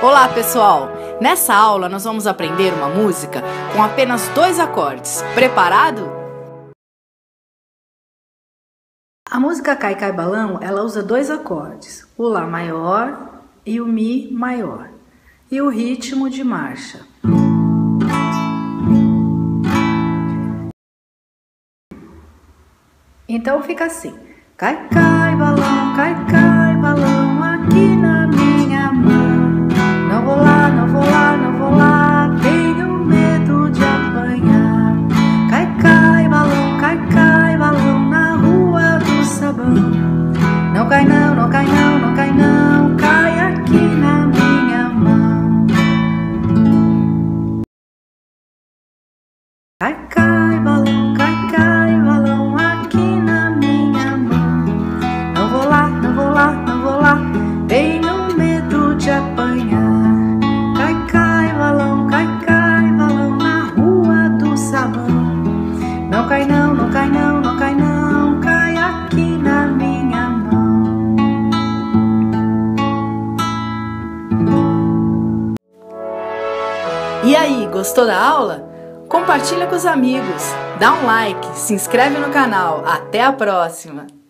Olá pessoal! Nessa aula nós vamos aprender uma música com apenas 2 acordes. Preparado? A música Cai Cai Balão, ela usa 2 acordes, o Lá maior e o Mi maior, e o ritmo de marcha. Então fica assim: cai, cai, balão, aqui na minha mão. Não vou lá, não vou lá, não vou lá, tenho medo de apanhar. Cai, cai, balão, na rua do sabão. Não cai não, não cai não, não cai não, cai aqui na minha mão. Cai, cai, balão, aqui na minha mão. Não vou lá, não vou lá, não vou lá, tenho medo de apanhar. Cai, cai, balão, na rua do sabão. Não cai não, não cai não, não cai não, cai aqui na minha mão. E aí, gostou da aula? Compartilha com os amigos, dá um like, se inscreve no canal. Até a próxima!